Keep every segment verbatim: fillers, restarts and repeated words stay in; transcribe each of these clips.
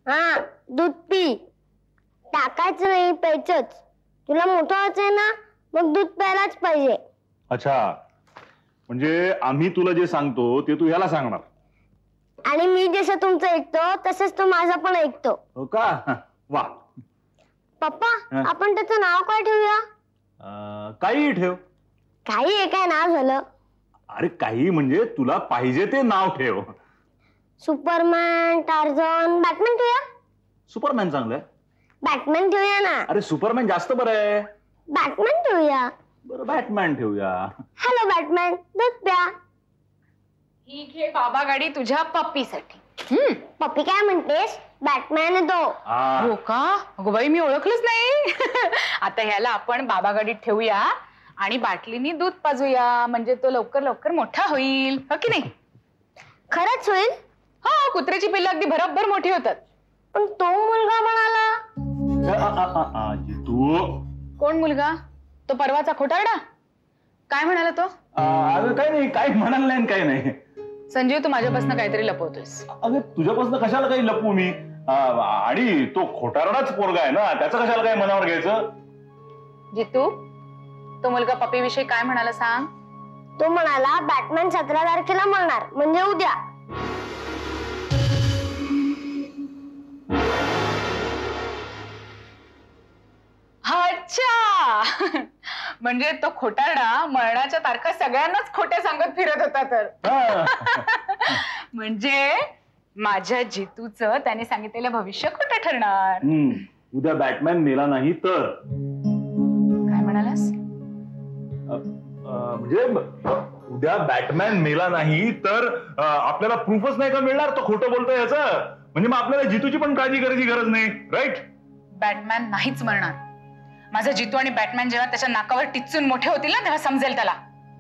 हा, दूध पी. टाकायचं नाही, प्यायचंच. तुला मोठं व्हायचंय ना, मग दूध प्यायलाच पाहिजे. अच्छा, म्हणजे आम्ही तुला जे सांगतो ते तू ह्याला सांगणार. आणि मी जसं तुमचं ऐकतो तसंच तो माझं पण ऐकतो. हो का? वा. पप्पा, आपण त्याचं नाव काय ठेवूया? काही ठेव. काही आहे काय नाव झालं? अरे काही म्हणजे तुला पाहिजे ते नाव ठेव. सुपरमॅन, टार्झन, बॅटमॅन ठेवूया? सुपरमॅन चांगलंय. बॅटमॅन ठेवूया ना. अरे सुपरमॅन जास्त बरं आहे. बॅटमॅन ठेवूया. बरं बॅटमॅन ठेवूया. हॅलो बॅटमॅन, दूध प्या. ही घे बाबा गाडी तुझ्या पप्पीसाठी. पप्पी काय म्हणतेस? बॅटमॅन आहे तो. हो का? अगो बाई, मी ओळखलंच नाही. आता ह्याला आपण बाबा गाडीत ठेवूया आणि बाटलीनी दूध पाजूया, म्हणजे तो लवकर लवकर मोठा होईल, हो की नाही? खरंच होईल? हो, कुत्र्याची पिल्लं अगदी भरभर मोठी होतात. पण तो मुलगा म्हणाला. तू कोण मुलगा? तो परवाचा खोटारडा? काय म्हणाला तो? अगं काही नाही, काही म्हणाल नाही, काही नाही. संजीव, तू माझ्यापासून काहीतरी लपवतोयस. अगं तुझ्यापासून कशाला काही लपवू मी? आणि तो खोटारडाच पोरगा आहे ना, त्याचं कशाला काही मनावर घ्यायचं? जितू, तो मुलगा पप्पी विषयी काय म्हणाला सांग? तो म्हणाला बॅटमॅन सतरा तारखेला मरणार, म्हणजे उद्या. अच्छा, म्हणजे तो खोटारडा मरणाच्या तारखा सगळ्यांनाच खोटे सांगत फिरत होता तर. म्हणजे माझ्या जितूचं त्याने सांगितलेलं भविष्य खोटं ठरणार. उद्या बॅटमॅन मेला नाही तर. काय म्हणालास? म्हणजे उद्या बॅटमॅन मेला नाही तर आपल्याला प्रूफच नाही का मिळणार तो खोटं बोलतोय याचं. म्हणजे मग आपल्याला जितूची पण काळजी करायची गरज नाही, राईट? बॅटमॅन नाहीच मरणार. माझा जितू आणि बॅटमॅन जेव्हा त्याच्या नाकावर टिचून मोठे होतील ना, तेव्हा समजेल त्याला.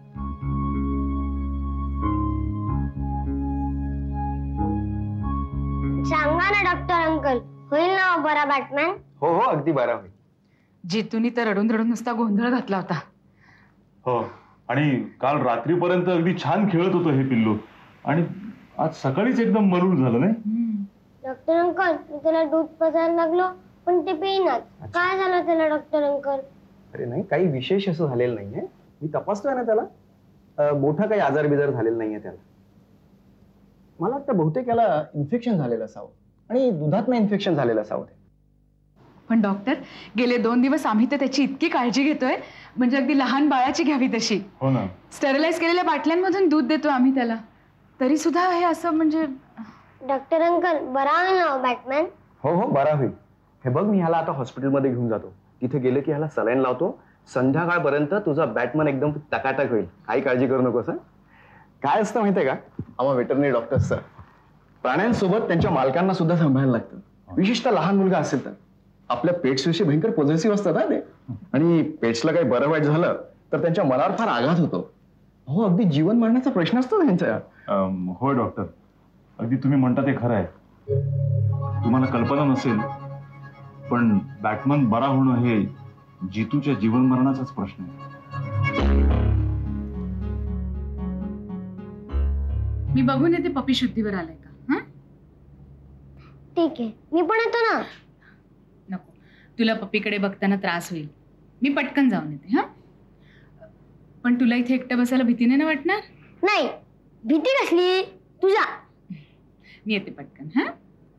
सांगा ना डॉक्टर अंकल, होईल ना बरा बॅटमॅन? हो हो, अगदी बरा होईल. जितूनी तर रडून रडून नुसता गोंधळ घातला होता. हो, आणि काल रात्रीपर्यंत अगदी छान खेळत होतो हे पिल्लू, आणि आज सकाळीच एकदम मरून झालं नाही. डॉक्टर अंकल, मी त्याला दूध पाजायला लागलो पण ते पेईनाच. काय झालं त्याला डॉक्टर अंकल? अरे नाही, काही विशेष असं झालेलं नाहीये. मी तपासतोय ना त्याला. मोठा काही आजार बिजार झालेला नाहीये त्याला. मला वाटतं बहुतेक याला इन्फेक्शन झालेलं असावं, आणि दुधात इन्फेक्शन झालेलं असावं. पण डॉक्टर, गेले दोन दिवस आम्ही तर त्याची इतकी काळजी घेतोय, म्हणजे अगदी लहान बाळाची घ्यावी तशी. हो ना. स्टरलाइज केलेल्या बाटल्यांमधून दूध देतो आम्ही त्याला, तरी सुद्धा हे असं म्हणजे. डॉक्टर अंकल, बरा होईल ना बॅटमॅन? हो हो, बरा होईल. हे बघ, मी ह्याला आता हॉस्पिटलमध्ये घेऊन जातो. तिथे गेले की ह्याला सलाईन लावतो. संध्याकाळपर्यंत तुझा बॅटमॅन एकदम टकाटक होईल. काही काळजी करू नकोस. काय असतं माहितीये का, आम्हा वेटरनरी डॉक्टर्स प्राण्यांसोबत त्यांच्या मालकांना सुद्धा सांभाळायला लागतं. विशेषतः लहान मुलगा असेल तर. आपल्या पेट्स विषयी भयंकर पॉझिटिव्ह असतात ना ते, आणि पेट्सला काही बरं वाईट झालं तर त्यांच्या मनावर फार आघात होतो. हो, अगदी जीवन मरण्याचा प्रश्न असतो त्यांच्या. होय डॉक्टर, अगदी तुम्ही म्हणता ते खरं आहे. तुम्हाला कल्पना नसेल, पण बॅटमॅन बरा होणं हे जितूच्या जीवन मरणाचाच प्रश्न आहे. मी बघून येते पप्पी शुद्धीवर आलाय का. ठीक आहे, मी पण येतो ना. नको, तुला पप्पीकडे बघताना त्रास होईल. मी पटकन जाऊन येते. हा, पण तुला इथे एकटं बसायला भीतीने ना वाटणार? नाही, भीती कसली, तुझा. मी येते पटकन. हा,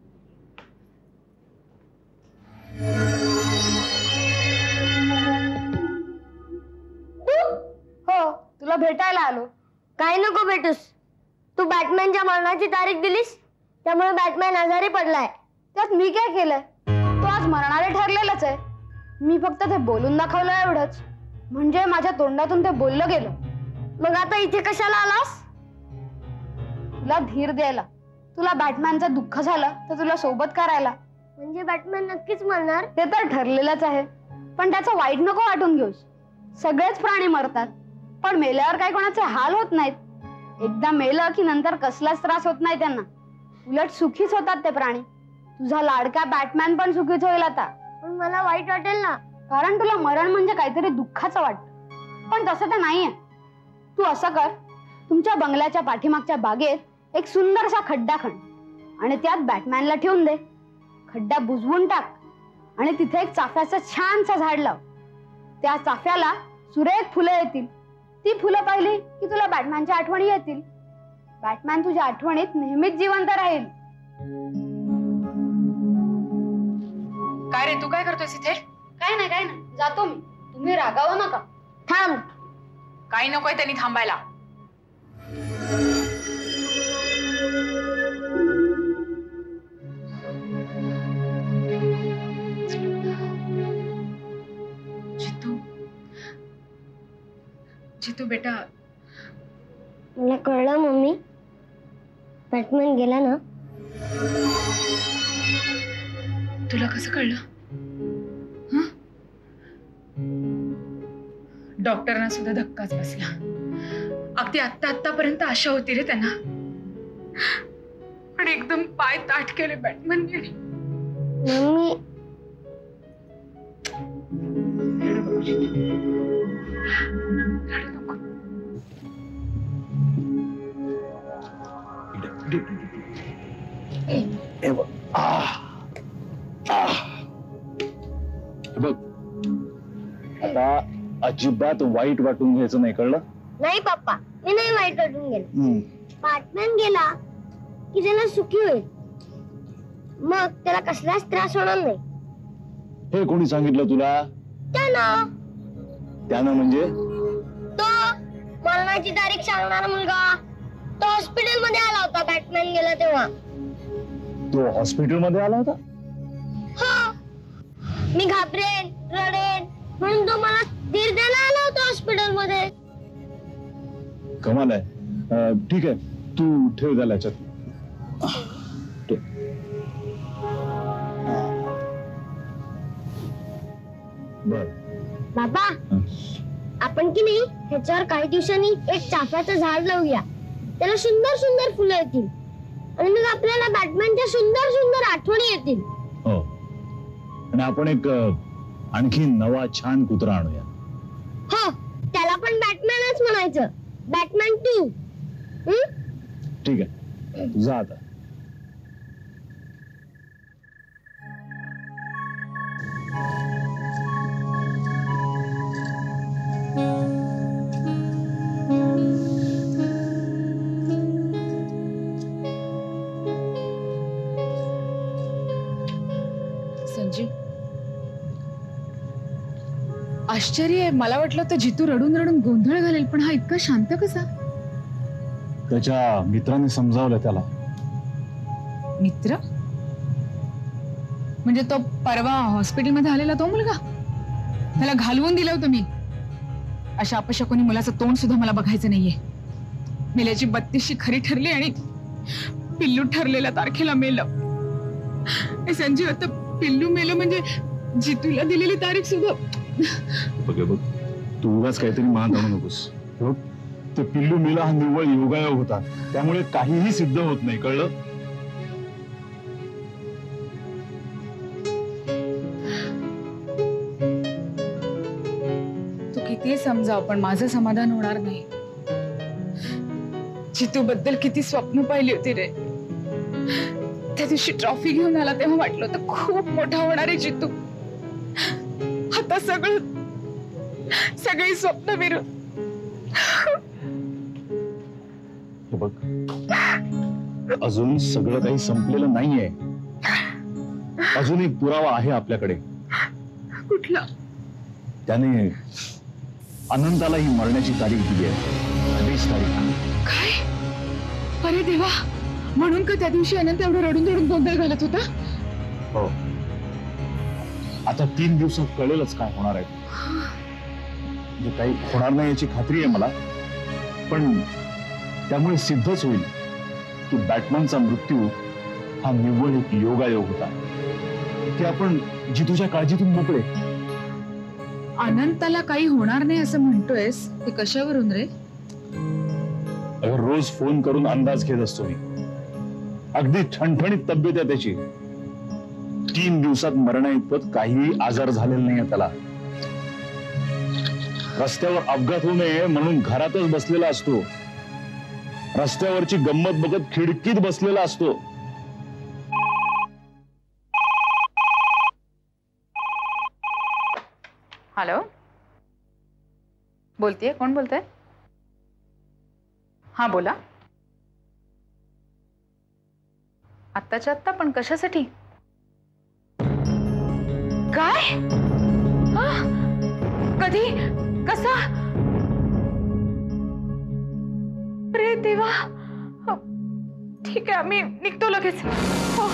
हो, तुला भेटायला आलो. काय नको भेटूस. तू बॅटमॅनच्या मरणाची तारीख दिलीस, त्यामुळे बॅटमॅन आजारी पडलाय. त्यात मी काय केलंय? तो आज मरणारे ठरलेलंच आहे. मी फक्त ते बोलून दाखवलं एवढंच, म्हणजे माझ्या तोंडातून ते बोललं गेलं. मग आता इथे कशाला आलास? तुला धीर द्यायला. तुला बॅटमॅनचं दुःख झालं तर तुला सोबत करायला. म्हणजे बॅटमॅन नक्कीच मरणार ते तर ठरलेलंच आहे, पण त्याचं वाईट नको वाटून घेऊस. सगळेच प्राणी मरतात, पण मेल्यावर काही कोणाचे हाल होत नाहीत. एकदा मेलं की नंतर कसलाच त्रास होत नाही त्यांना. उलट सुखीच होतात ते प्राणी. तुझा लाडका बॅटमॅन पण सुखीच होईल आता. पण मला वाईट वाटेल ना, कारण तुला मरण म्हणजे काहीतरी दुःखाचं वाटतं. पण तसं तर नाहीये. तू असं कर, तुमच्या बंगल्याच्या पाठीमागच्या बागेत एक सुंदरसा खड्डा खण आणि त्यात बॅटमॅनला ठेवून दे. खड्डा बुजवून टाक आणि तिथे एक चाफ्याचं छानसं झाड लाव. त्या चाफ्याला सुरेख फुलं येतील. ती फुलं पाहिली की तुला बॅटमॅनच्या आठवणी येतील. बॅटमॅन तुझ्या आठवणीत नेहमीच जिवंत राहील. काय रे, तू काय करतोयस इथे? काय नाही काय नाही, जातो मी. तुम्ही रागावू नका. थांब. काही नकोय त्यांनी थांबायला. जितू, जितू बेटा. मला कळलं मम्मी, बॅटमॅन गेला ना. तुला कसं कळलं? हं? डॉक्टरांना सुद्धा धक्काच बसला. अगदी आत्ता आत्तापर्यंत आशा होती रे त्यांना, पण एकदम पाय ताठ केले बॅटमॅन गेली. मम्मी बघ, आता अजिबात वाईट वाटून घ्यायचं नाही, कळलं? नाही पप्पा, मी नाही वाईट वाटून गेलो. बॅटमॅन गेला की त्याला सुखी होईल, मग त्याला कसलाच त्रास होणार नाही. हे कोणी सांगितलं तुला? त्यानं त्यानं म्हणजे? तो मरणाची तारीख सांगणारा मुलगा. तो हॉस्पिटल मध्ये आला होता बॅटमॅन गेला तेव्हा. तो हॉस्पिटल मध्ये आला होता? हो. मी घाबरेन, रडेन म्हणून तो मला धीर द्यायला आला होता हॉस्पिटल मध्ये. कमाल आहे. अं, ठीक आहे, तू ठेव त्याला याच्यात. बर बाबा, आपण की नाही ह्याच्यावर काही दिवसांनी एक चाफ्याचं झाड लावूया. त्याला सुंदर सुंदर फुलं येतील आणि मग आपल्याला बॅटमॅनच्या सुंदर सुंदर आठवणी येतील. हो, आणि आपण एक आणखी नवा छान कुत्रा आणूया. हो, त्याला पण बॅटमॅनच म्हणायचं. Batman two. ठीक आहे, जा आता. संजीव, आश्चर्य आहे. मला वाटलं तर जितू रडून रडून गोंधळ घालेल, पण हा इतका शांत कसा? त्याच्या मित्राने समजावलं त्याला. मित्र म्हणजे तो परवा हॉस्पिटलमध्ये आलेला तो मुलगा? त्याला घालवून दिलं होतं मी. अशा अपशकुनी मुलाचं तोंड सुद्धा मला बघायचं नाहीये. मेल्याची बत्तीसशी खरी ठरली आणि पिल्लू ठरलेल्या तारखेला मेलं. संजीव, आता पिल्लू मेलं म्हणजे जितूला दिलेली तारीख सुद्धा. बघ बघ, तू उगाच काहीतरी मान आणू नकोस. ते पिल्लू मेला हा निव्वळ योगायोग होता, त्यामुळे काहीही सिद्ध होत नाही, कळलं? तू किती समजाव, पण माझं समाधान होणार नाही. जितू बद्दल किती स्वप्न पाहिली होती रे. त्या दिवशी ट्रॉफी घेऊन आला तेव्हा वाटलं होतं खूप मोठा होणार आहे जितू. आता सगळं सगळी स्वप्न विरुद्ध. बघ, अजून सगळं काही संपलेलं नाहीये. अजून एक पुरावा आहे आपल्याकडे. कुठला? त्याने अनंताला ही मरण्याची तारीख दिली आहे, वीस तारीख. काय? अरे देवा, म्हणून का त्या दिवशी अनंत एवढं रडून रडून गोंधळ घालत होता? हो. आता तीन दिवसात कळेलच काय होणार आहे. म्हणजे काही होणार नाही याची खात्री आहे मला, पण त्यामुळे सिद्धच होईल की बॅटमॅनचा मृत्यू हा निव्वळ एक योगायोग होता, की आपण जितूच्या काळजीतून मोकळे. अनंताला काही होणार नाही असं म्हणतोयस, ते कशावरून रे? अगर रोज फोन करून अंदाज घेत असतो मी. अगदी ठणठणीत तब्येत आहे त्याची. तीन दिवसात मरण्याइतपत काहीही आजार झालेला नाहीये त्याला. रस्त्यावर अपघात होऊ नये म्हणून घरातच बसलेला असतो. रस्त्यावरची गंमत बघत खिडकीत बसलेला असतो. हॅलो, बोलतीये? कोण बोलतंय? हा बोला. आत्ताच्या आत्ता? पण कशासाठी? काय? कधी? कसा? अरे देवा. ठीक आहे, आम्ही निघतो लगेच. हो.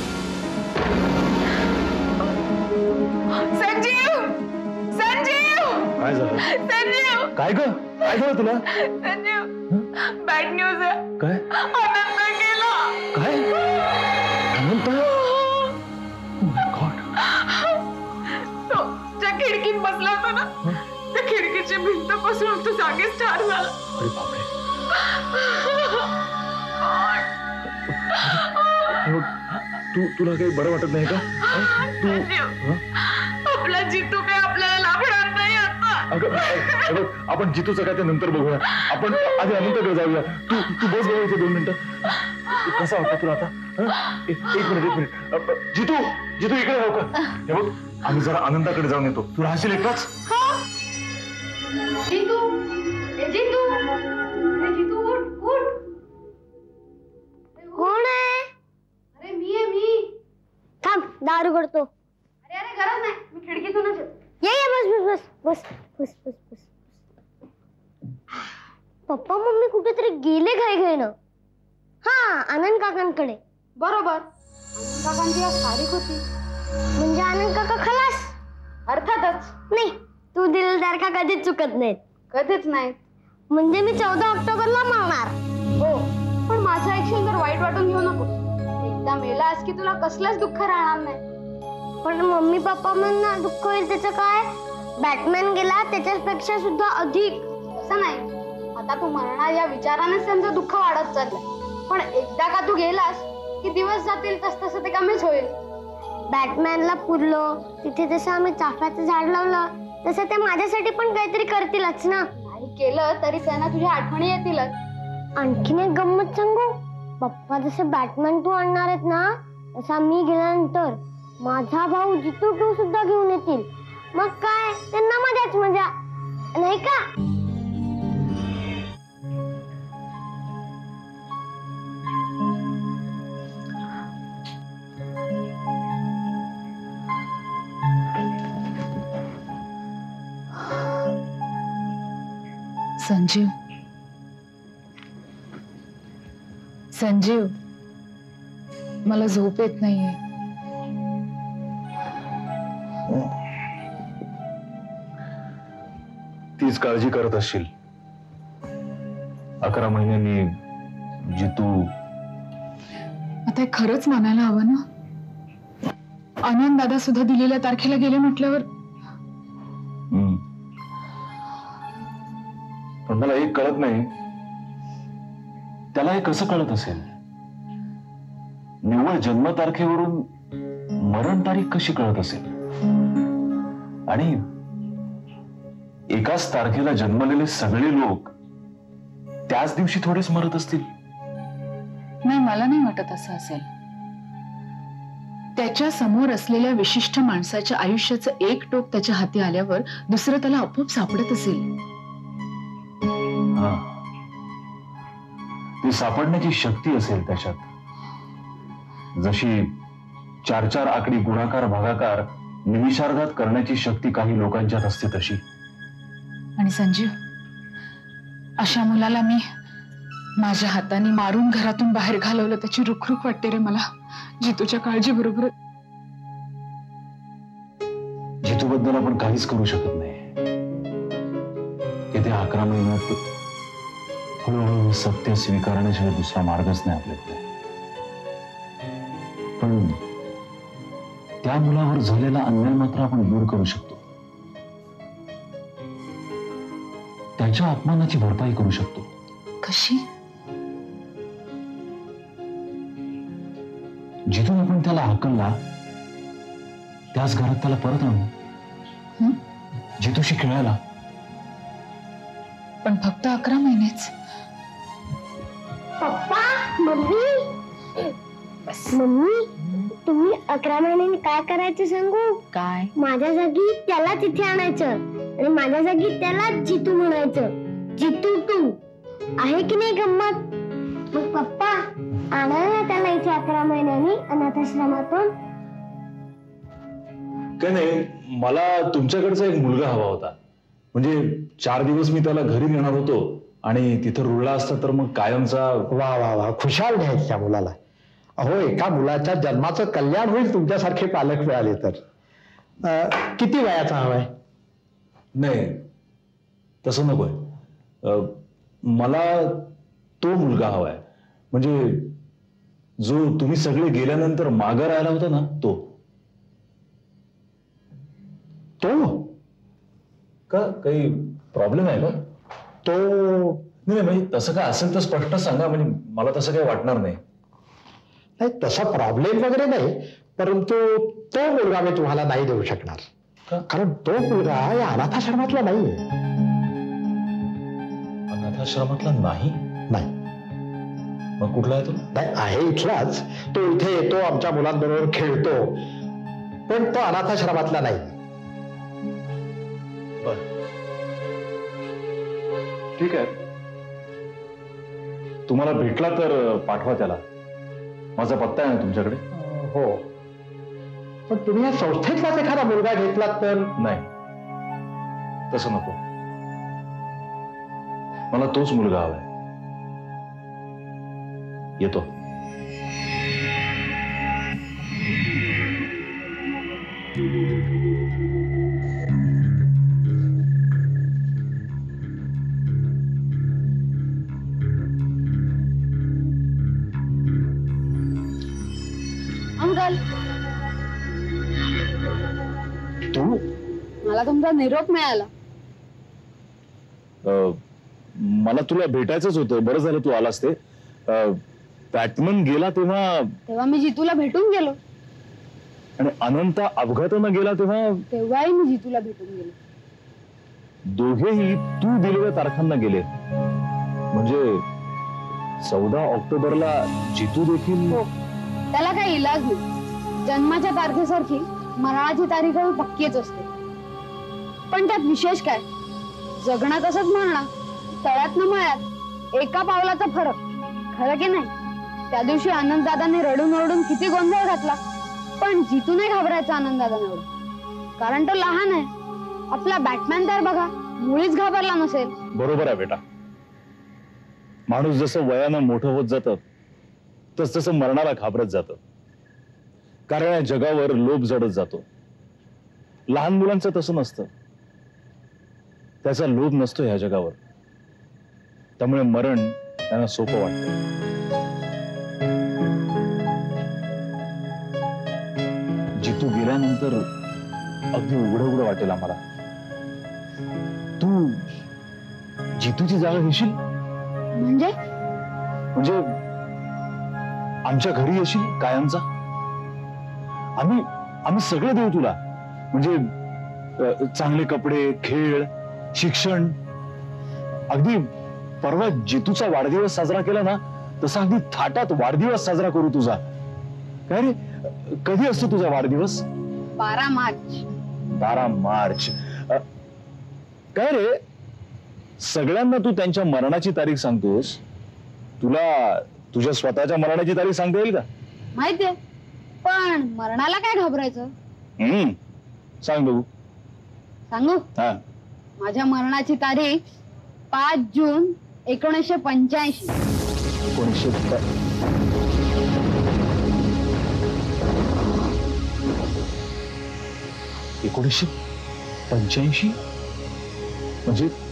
संजीव, संजीव, काय झालं? संजीव, काय ग? काय झालं तुला? संजीव, बॅड न्यूज आहे. काय? आनंद गेला. काय? अनंत? तो ज्या खिडकीत बसला होता ना, त्या खिडकीची भिंत कोसळून तो जागीच ठार झाला. अरे बापरे. तू तुला काही बरं वाटत नाही का? तू आपला जितू काय आपल्याला लाभणार नाही आता. अगं आपण जितूचं काय ते नंतर बघूया. आपण आधी अनंतकडे जाऊया. तू तू बस बघू इथे दोन मिनिटं. कसा वाटतं तुला आता? एक मिनिट एक मिनिट. जितू जितू इकडे राहू का? हे बघ, आम्ही जरा आनंदाकडे जाऊन येतो. तू राहशील एकटाच? जितू, जितू, अरे जितू उठ उठ. कोण आहे? अरे मी आहे मी. थांब, दारू करतो. अरे अरे गरज नाही, मी खिडकीतूनच येतो. ये ये बस बस बस बस बस बस बस. पप्पा मम्मी कुठेतरी गेले घाई घाई ना. हा, आनंद काकांकडे. बरोबर, आनंद काकांची आज तारीख होती. म्हणजे आनंद काका खलास? अर्थातच नाही. तू दिलदार का कधीच चुकत नाहीत. कधीच नाहीत. म्हणजे मी चौदा ऑक्टोबरला मरणार. हो, पण माझं ऐकशील तर वाईट वाटून घेऊ नको. एकदा मेलास की तुला कसलंच दुःख राहणार नाही. पण मम्मी पप्पा म्हणना दुःख होईल त्याचं काय? बॅटमॅन गेला त्याच्यापेक्षा सुद्धा अधिक. असं नाही, आता तू मरणार या विचारानेच त्यांचं दुःख वाढत चाललंय. पण एकदा का तू गेलास की दिवस जातील तस तसं ते कमीच होईल. बॅटमॅनला पुरलं तिथे जसं आम्ही चाफ्याचं झाड लावलं तसं ते माझ्यासाठी पण काहीतरी करतीलच ना. नाही केलं तरी त्यांना तुझ्या आठवणी येतीलच. आणखीन एक गंमत सांगू? पप्पा जसे बॅटमॅन टू आणणार आहेत ना, तसा मी गेल्यानंतर माझा भाऊ जितू टू सुद्धा घेऊन येतील. मग काय, त्यांना मजाच मजा, नाही का? संजीव, संजीव, मला झोप येत नाहीये. तीच काळजी करत असशील. अकरा महिन्यांनी जितू. आता हे खरंच मानायला हवं ना. आनंद दादा सुद्धा दिलेल्या तारखेला गेले म्हटल्यावर. पण मला एक कळत नाही, त्याला हे कसं कळत असेल? निव्वळ जन्मतारखेवरून मरण तारीख कशी कळत असेल? आणि एकाच तारखेला जन्मलेले सगळे लोक त्याच दिवशी थोडेच मरत असतील? नाही, मला नाही वाटत असं असेल. त्याच्या समोर असलेल्या विशिष्ट माणसाच्या आयुष्याचं एक टोक त्याच्या हाती आल्यावर दुसरं त्याला आपोआप सापडत असेल. हा, ती सापडण्याची शक्ती असेल त्याच्यात. जशी चार चार आकडी गुणाकार भागाकार निमिषार्धात करण्याची शक्ती काही लोकांच्यात असते तशी. आणि संजीव, अशा मुलाला मी माझ्या हाताने मारून घरातून बाहेर घालवलं त्याची रुखरुख वाटते रे मला. जितूच्या काळजी बरोबर. जितूबद्दल आपण काहीच करू शकत नाही. येत्या अकरा महिन्यात हळूहळू सत्य स्वीकारण्याशिवाय दुसरा मार्गच नाही आपल्याकडे. पण त्या मुलावर झालेला अन्याय मात्र आपण दूर करू शकतो. त्याच्या अपमानाची भरपाई करू शकतो. कशी? जिथून आपण त्याला हाकलला त्याच घरात त्याला परत आणू. जितूशी खेळायला. पण फक्त अकरा महिनेच. पप्पा, मम्मी, मम्मी, तुम्ही अकरा महिन्यांनी काय करायचं सांगू? काय? माझ्या जागी त्याला तिथे आणायचं आणि माझ्या जागी त्याला जितू म्हणायचं. जितू तू आहे की नाही गंमत? मग पप्पा आणा ना त्याला इथे अकरा महिन्यांनी अनाथाश्रमातून. काय नाही, मला तुमच्याकडचा एक मुलगा हवा होता. म्हणजे चार दिवस मी त्याला घरी नेणार होतो आणि तिथं रुळला असता तर मग कायमचा. वा वा वा, खुशाल घ्यायच्या मुलाला. अहो, एका मुलाच्या जन्माचं कल्याण होईल तुमच्यासारखे पालक मिळाले तर. अं, किती वयाचा हवाय? नाही, तसं नकोय. अं, मला तो मुलगा हवाय, म्हणजे जो तुम्ही सगळे गेल्यानंतर मागं राहिला होता ना, तो. तो का काही प्रॉब्लेम आहे का? तो नाही म्हणजे तसं काय असेल तर स्पष्ट सांगा, म्हणजे मला तसं काही वाटणार नाही. नाही, तसा प्रॉब्लेम वगैरे नाही, परंतु तो मुलगा मी तुम्हाला नाही देऊ शकणार. का? कारण तो मुलगा या अनाथाश्रमातला नाहीये. अनाथाश्रमातला नाही? नाही. मग कुठला आहे तो? नाही, आहे इथलाच. तो इथे येतो, आमच्या मुलांबरोबर खेळतो, पण तो अनाथाश्रमातला नाही. बर, ठीक आहे. तुम्हाला भेटला तर पाठवा त्याला. माझा पत्ता आहे ना तुमच्याकडे? हो, पण तुम्ही या संस्थेतलाच एखादा मुलगा घेतलात तर? नाही, तसं नको. मला तोच मुलगा हवाय. येतो. अंकल, तू? मला तुमचा निरोप मिळाला. अं, मला तुला भेटायचंच होतं. बरं झालं तू आलास ते. बॅटमन गेला तेव्हा तेव्हा मी जितूला भेटून गेलो. आणि अनंत अपघातानं गेला तेव्हा तेव्हाही मी जितूला भेटून गेलो. दोघेही तू दिलेल्या तारखांना गेले. म्हणजे चौदा ऑक्टोबरला जितू देखील. हो, त्याला काही इलाज नाही. जन्माच्या तारखेसारखी मरणाची तारीखही पक्कीच असते. पण त्यात विशेष काय, जगणं तसंच म्हणणार, तळ्यात न मळ्यात एका पावलाचा फरक. खरं की नाही? त्या दिवशी आनंददादांनी रडून रडून किती गोंधळ घातला, पण जितू नाही घाबरायचा आनंददादांना एवढं, कारण तो लहान आहे. आपला बॅटमॅन तर बघा, मुळीच घाबरला नसेल. बरोबर आहे बेटा. माणूस जसं वयानं मोठं होत जातं तस तसं मरणाला घाबरत जातं. कारण या जगावर लोभ जडत जातो. लहान मुलांचं तसं नसतं. त्याचा लोभ नसतो ह्या जगावर. त्यामुळे मरण त्यांना सोपं वाटतं. जितू गेल्यानंतर अगदी उघडं उघडं वाटेल आम्हाला. तू जितूची जागा घेशील? म्हणजे म्हणजे आमच्या घरी येशील कायमचा. आम्ही आम्ही सगळं देऊ तुला. म्हणजे अ, चांगले कपडे, खेळ, शिक्षण. अगदी परवा जितूचा वाढदिवस साजरा केला ना, तसा अगदी थाटात वाढदिवस साजरा करू तुझा. काय रे, कधी असतो तुझा वाढदिवस? बारा मार्च. बारा मार्च. अ, काय रे, सगळ्यांना तू त्यांच्या मरणाची तारीख सांगतोस. तुला तुझ्या स्वतःच्या मरणाची तारीख सांगता येईल का? माहितीये, पण मरणाला काय घाबरायचं? हम्म, सांग बघू. सांगू? हा. माझ्या मरणाची तारीख पाच जून एकोणीसशे पंच्याऐंशी. एकोणीसशे एकोणीसशे पंच्याऐंशी म्हणजे